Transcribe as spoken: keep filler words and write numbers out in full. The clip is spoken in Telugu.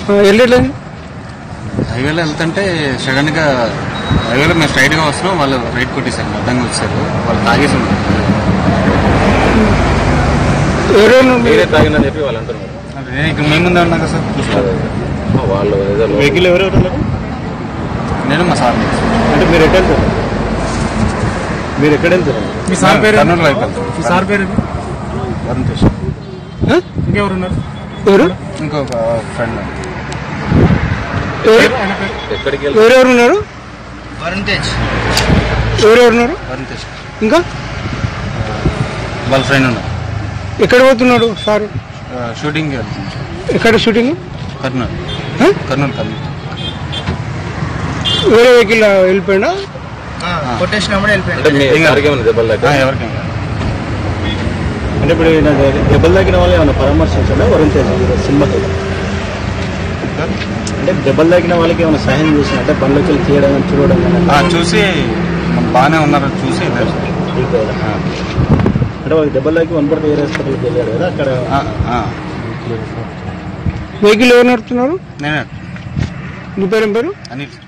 వెళ్ళలేదు హైవేలో వెళ్తుంటే సడన్ గా హైవేలో మేము స్ట్రైట్ గా వస్తున్నాం, వాళ్ళు రైట్ కొట్టేశారు, అడ్డంగా వచ్చారు, వాళ్ళు తాగేసి ఉన్నారు. మీరే తాగిందని చెప్పి వాళ్ళు అంటున్నారు. నేను ఇక్కడ మేము ముందే ఉన్నాం కదా సార్, చూసుకోవాలి. వాళ్ళు వెహికల్ ఎవరెవరు ఉన్నారు? నేను మా సార్. అంటే మీరు ఎక్కడ వెళ్తారు? మీరు ఎక్కడ వెళ్తారు? మీ సార్ పేరు కర్నూలు వైపు వెళ్తారు. మీ సార్ పేరు వరుణ్ తేజ్. ఇంకెవరు ఉన్నారు? ఎవరు? ఇంకొక ఫ్రెండ్. ఎక్కడికి ఎవరెవరు ఉన్నారు? వరుణ్ తేజ్. ఎవరెవరు ఉన్నారు? వరుణ్ తేజ్ ఇంకా వాళ్ళ ఫ్రెండ్ ఉన్నారు. ఎక్కడ పోతున్నాడు సార్? షూటింగ్ వెళ్తుంది. ఎక్కడ షూటింగ్? కర్నూలు. కర్నూలు కర్నూలు. వేరే వెహికల్ వెళ్ళిపోయినా కొట్టేసినప్పుడు వెళ్ళిపోయాడు. ఎవరికైనా అంటే ఇప్పుడు దెబ్బలు తగ్గిన వాళ్ళు ఏమైనా పరామర్శించాడా వరుణ్ తేజ్ సినిమాతో? అంటే దెబ్బలు తగ్గిన వాళ్ళకి ఏమైనా సహాయం చేసిన అంటే బండ్లోకి వెళ్ళి తీయడం చూడడం చూసి బాగానే ఉన్నారు చూసి అంటే వాళ్ళకి దెబ్బలు తగ్గి వనపర్తి వేరే హాస్పిటల్కి వెళ్ళాడు కదా అక్కడ. వెహికల్ ఎవరు నడుపుతున్నారు? నేనే. నీ పేరు ఏం పేరు? అనిల్.